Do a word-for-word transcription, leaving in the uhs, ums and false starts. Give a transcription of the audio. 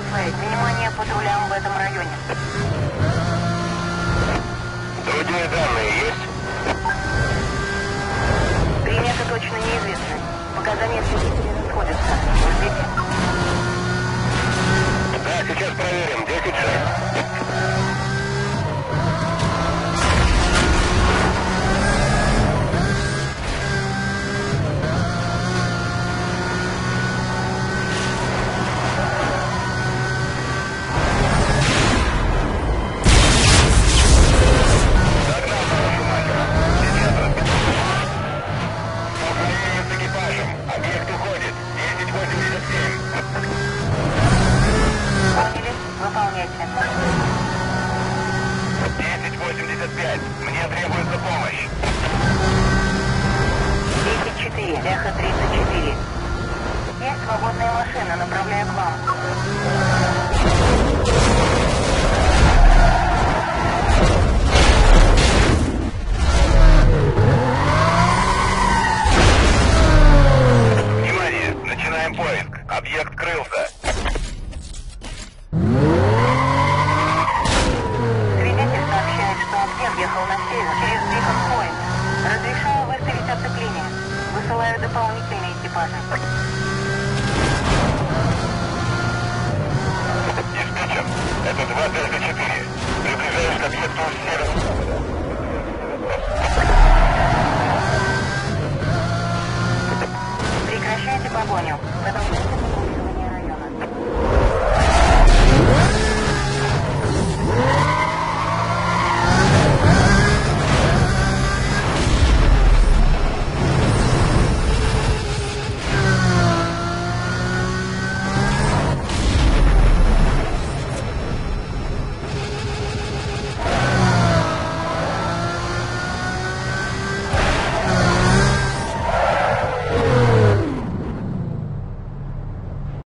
X-Ray, внимание патрулям в этом районе. Другие данные есть? Приметы точно неизвестны. Показания свидетелей расходятся. Ждите. Да, сейчас проверим. десять шесть. Объект уходит. десять восемьдесят семь. Поняли? Выполняйте. десять восемьдесят пять. Мне требуется помощь. десять четыре. Эхо тридцать четыре. Есть свободная машина, направляю к вам. Внимание! Начинаем поиск. Объект крылся. Свидетель сообщает, что объект ехал на север через Бикон-Пойнт. Разрешаю выставить оцепление. Высылаю дополнительные экипажи. Диспетчер, это два Дельта четыре. Приближаюсь к объекту с севера. Прекращайте погоню. В этом месте